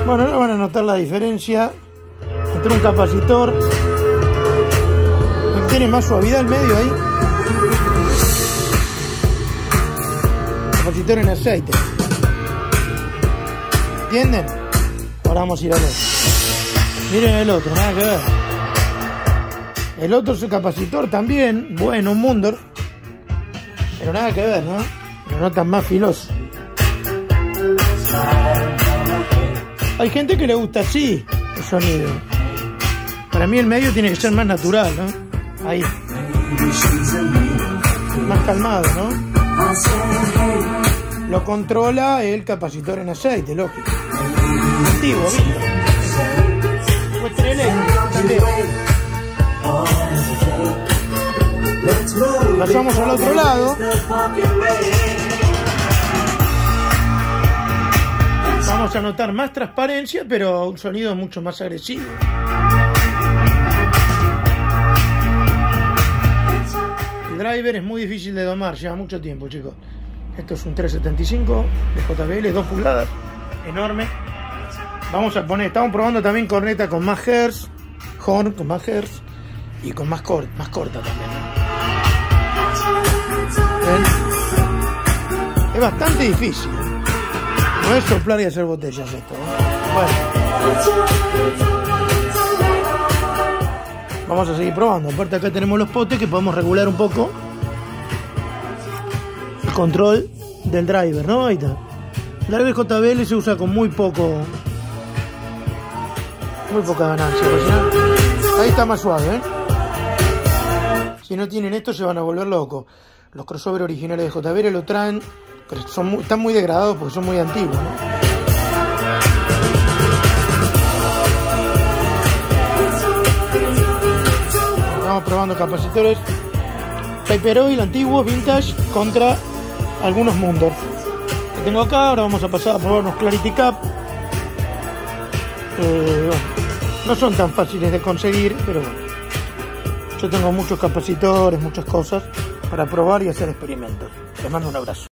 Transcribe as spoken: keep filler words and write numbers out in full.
Bueno, ahora van a notar la diferencia entre un capacitor que tiene más suavidad al medio ahí. Capacitor en aceite. ¿Entienden? Ahora vamos a ir al otro. Miren el otro, nada que ver. El otro es el capacitor también, bueno, un Mundor. Pero nada que ver, ¿no? Lo notan más filoso. Hay gente que le gusta así el sonido. Para mí el medio tiene que ser más natural, ¿no? Ahí. Más calmado, ¿no? Lo controla el capacitor en aceite, lógico. Antiguo, ¿viste? Muestra eléctrico también. Pasamos al otro lado. Vamos a notar más transparencia, pero un sonido mucho más agresivo. El driver es muy difícil de domar, lleva mucho tiempo, chicos. Esto es un trescientos setenta y cinco de J B L, dos pulgadas, enorme. Vamos a poner, estamos probando también corneta con más hertz, horn con más hertz y con más, cor más corta también. ¿Ven? Es bastante difícil. No es soplar y hacer botellas esto, ¿no? Bueno. Vamos a seguir probando. Aparte acá tenemos los potes que podemos regular un poco el control del driver, ¿no? Ahí está. El driver J B L se usa con muy poco, muy poca ganancia. Ahí está más suave, ¿eh? Si no tienen esto se van a volver locos. Los crossover originales de J B L lo traen, pero son muy, están muy degradados porque son muy antiguos, ¿no? Estamos probando capacitores Paper Oil antiguos, vintage, contra algunos Mundor que tengo acá. Ahora vamos a pasar a probar unos Clarity Cap. Eh, bueno, no son tan fáciles de conseguir, pero bueno, yo tengo muchos capacitores, muchas cosas para probar y hacer experimentos. Les mando un abrazo.